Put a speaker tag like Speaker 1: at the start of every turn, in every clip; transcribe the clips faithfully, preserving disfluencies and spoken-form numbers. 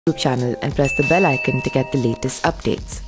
Speaker 1: YouTube channel and press the bell icon to get the latest updates.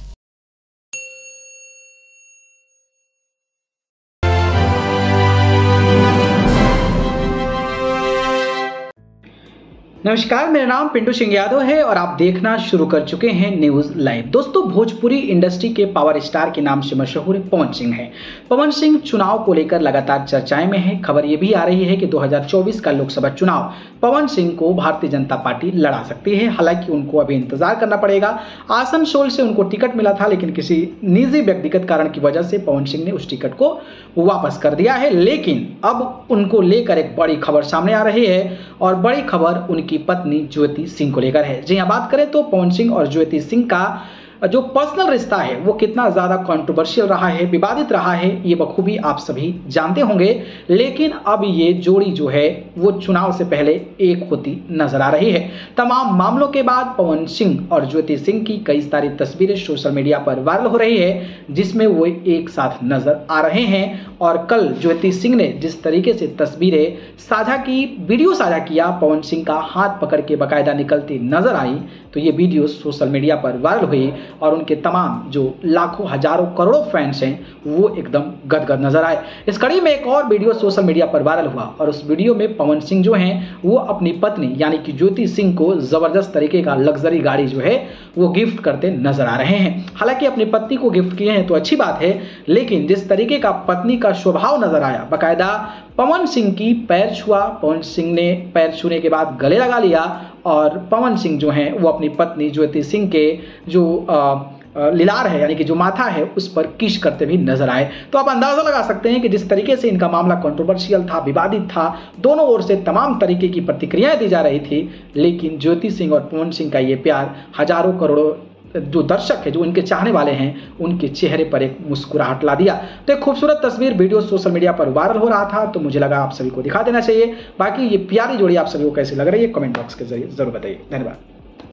Speaker 2: नमस्कार, मेरा नाम पिंटू सिंह यादव है और आप देखना शुरू कर चुके हैं न्यूज लाइव। दोस्तों, भोजपुरी इंडस्ट्री के पावर स्टार के नाम से मशहूर पवन सिंह हैं। पवन सिंह चुनाव को लेकर लगातार चर्चाएं में हैं। खबर यह भी आ रही है कि दो हज़ार चौबीस का लोकसभा चुनाव पवन सिंह को भारतीय जनता पार्टी लड़ा सकती है। हालांकि उनको अभी इंतजार करना पड़ेगा। आसनसोल से उनको टिकट मिला था, लेकिन किसी निजी व्यक्तिगत कारण की वजह से पवन सिंह ने उस टिकट को वापस कर दिया है। लेकिन अब उनको लेकर एक बड़ी खबर सामने आ रही है और बड़ी खबर उनकी पत्नी ज्योति सिंह को लेकर है। जी हां, बात करें तो पवन सिंह और ज्योति सिंह का जो पर्सनल रिश्ता है वो कितना ज्यादा कंट्रोवर्शियल रहा है, विवादित रहा है, ये बखूबी आप सभी जानते होंगे। लेकिन अब ये जोड़ी जो है वो चुनाव से पहले एक होती नजर आ रही है। तमाम मामलों के बाद पवन सिंह और ज्योति सिंह की कई सारी तस्वीरें सोशल मीडिया पर वायरल हो रही है, जिसमें वो एक साथ नजर आ रहे हैं। और कल ज्योति सिंह ने जिस तरीके से तस्वीरें साझा की, वीडियो साझा किया, पवन सिंह का हाथ पकड़ के बाकायदा निकलती नजर आई, तो ये वीडियो सोशल मीडिया पर वायरल हुई और उनके तमाम जो लाखों हजारों करोड़ों फैंस हैं वो एकदम गदगद नजर आए। इस कड़ी में एक और वीडियो सोशल मीडिया पर वायरल हुआ और उस वीडियो में पवन सिंह जो हैं वो अपनी पत्नी यानी कि ज्योति सिंह को जबरदस्त तरीके का लग्जरी गाड़ी जो है वो गिफ्ट करते नजर आ रहे हैं। हालांकि अपनी पत्नी को गिफ्ट किए हैं तो अच्छी बात है, लेकिन जिस तरीके का पत्नी का स्वभाव नजर आया, बाकायदा पवन सिंह की पैर छुआ, पवन सिंह ने पैर छूने के बाद गले लगा लिया और पवन सिंह जो हैं वो अपनी पत्नी ज्योति सिंह के जो आ, लिलार है यानी कि जो माथा है उस पर किस करते भी नजर आए। तो आप अंदाजा लगा सकते हैं कि जिस तरीके से इनका मामला कंट्रोवर्शियल था, विवादित था, दोनों ओर से तमाम तरीके की प्रतिक्रियाएं दी जा रही थी, लेकिन ज्योति सिंह और पवन सिंह का ये प्यार हजारों करोड़ों जो दर्शक है, जो इनके चाहने वाले हैं, उनके चेहरे पर एक मुस्कुराहट ला दिया। तो एक खूबसूरत तस्वीर वीडियो सोशल मीडिया पर वायरल हो रहा था, तो मुझे लगा आप सभी को दिखा देना चाहिए। बाकी ये प्यारी जोड़ी आप सभी को कैसी लग रही है कमेंट बॉक्स के जरिए जरूर बताइए। धन्यवाद।